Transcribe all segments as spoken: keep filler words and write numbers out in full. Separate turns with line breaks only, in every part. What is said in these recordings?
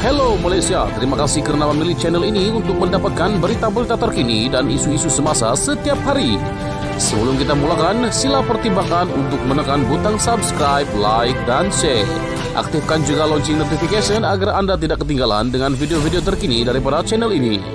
Hello Malaysia, terima kasih kerana memilih channel ini untuk mendapatkan berita-berita terkini dan isu-isu semasa setiap hari. Sebelum kita mulakan, sila pertimbangkan untuk menekan butang subscribe, like dan share. Aktifkan juga lonceng notification agar anda tidak ketinggalan dengan video-video terkini daripada channel ini.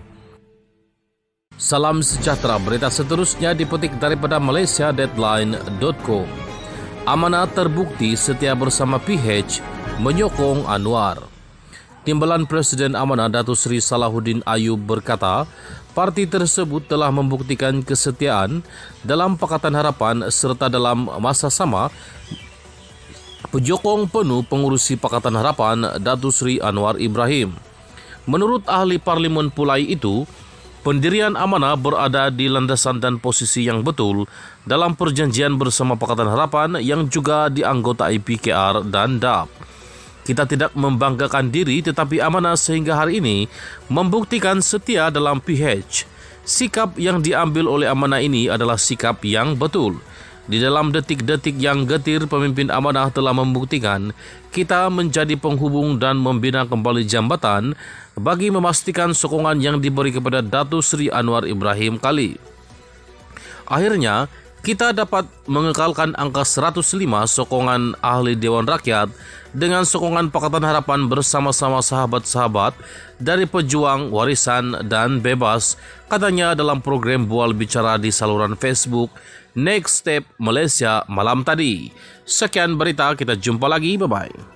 Salam sejahtera, berita seterusnya dipetik daripada malaysia deadline dot com. Amanah terbukti setia bersama P H menyokong Anwar. Timbalan Presiden Amanah Datuk Seri Salahuddin Ayub berkata, parti tersebut telah membuktikan kesetiaan dalam Pakatan Harapan serta dalam masa sama penyokong penuh pengurusi Pakatan Harapan Datuk Seri Anwar Ibrahim. Menurut ahli Parlimen Pulai itu, pendirian Amanah berada di landasan dan posisi yang betul dalam perjanjian bersama Pakatan Harapan yang juga dianggotai P K R dan D A P. Kita tidak membanggakan diri tetapi Amanah sehingga hari ini membuktikan setia dalam P H. Sikap yang diambil oleh Amanah ini adalah sikap yang betul. Di dalam detik-detik yang getir, pemimpin Amanah telah membuktikan kita menjadi penghubung dan membina kembali jambatan bagi memastikan sokongan yang diberi kepada Datuk Seri Anwar Ibrahim kali. Akhirnya, kita dapat mengekalkan angka seratus lima sokongan ahli Dewan Rakyat dengan sokongan Pakatan Harapan bersama-sama sahabat-sahabat dari pejuang warisan dan bebas, katanya dalam program Bual Bicara di saluran Facebook Next Step Malaysia malam tadi. Sekian berita, kita jumpa lagi, bye-bye.